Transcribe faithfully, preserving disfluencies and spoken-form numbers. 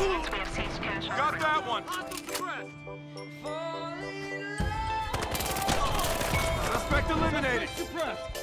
We have seized cash. Got that one. Suspect eliminated. Suppressed.